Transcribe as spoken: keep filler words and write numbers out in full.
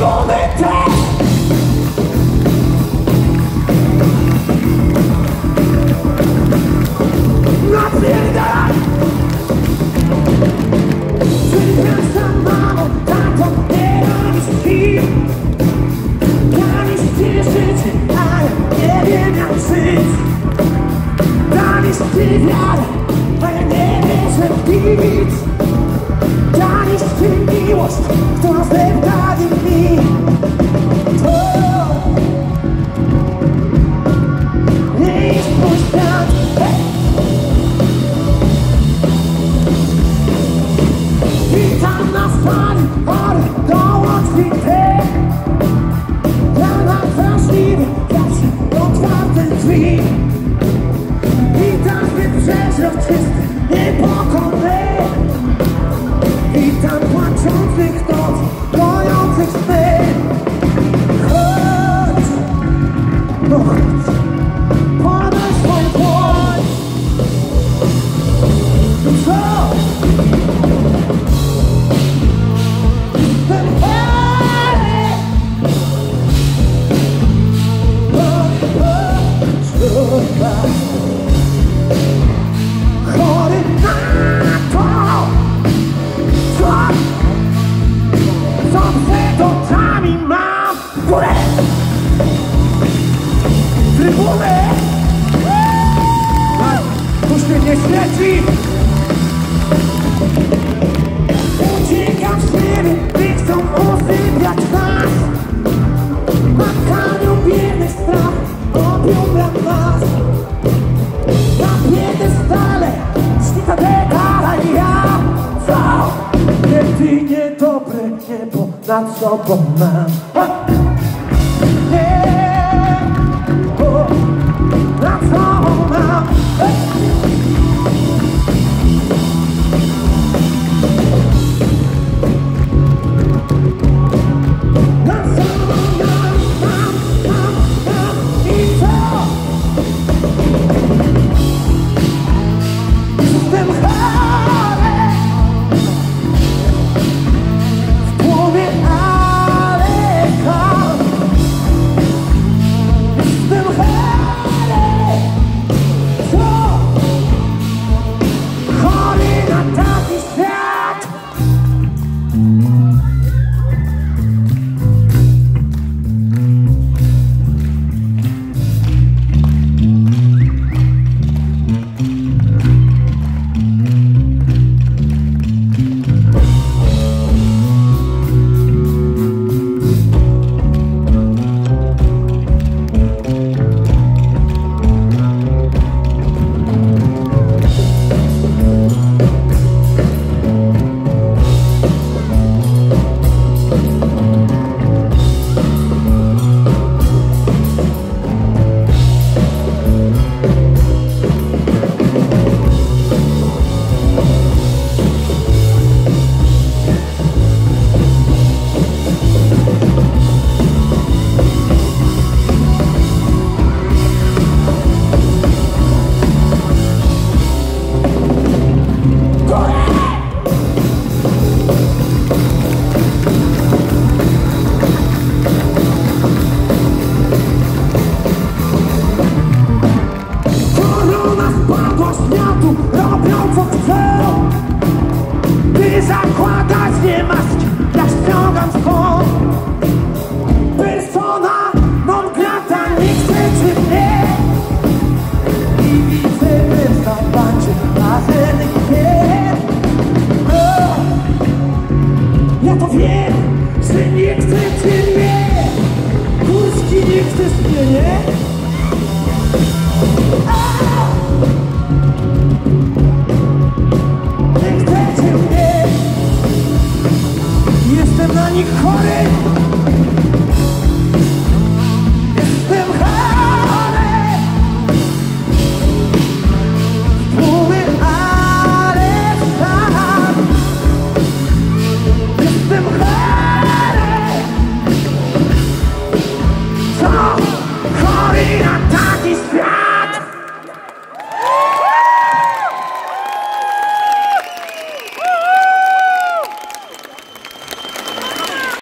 trybuny też. Napierdalaj! Przyniosę mamą, tatą, nie robisz kim. Daniś ci życie, a ja nie wiem jak żyć. Daniś ci wiarę, a ja nie wierzę w nic. Daniś ci miłość, którą zdeptali mi. Nie jest mój świat, hey! Witam na fali, ale dołącz mi ty. Ja na wrażliwy, jak się otwarte drzwi. Witam wybrzeże czysty, niepokonny. Witam płaczących noc, gojących sny. Chodź, no chodź, podaj swój dłoń. Co? Jestem chory. Chory na to, co, co przed oczami mam. Górę! Trybuny! Tuż mnie nie śledzi! Uciekam z siebie, gdy chcą usypiać nas. Makaniu biedny strach obiąga nas. Na piedestale śnica dekala i ja. Co? Jedynie dobre niebo nad sobą mam. Nie, o, nad sobą mam. Nad sobą mam, mam, mam, mam. I co? Jestem chory w głowie, ale kocham. Jestem chory, co? Chory na taki świat. Robią co chcą, by zakładać nie maski. Ja ściągam swój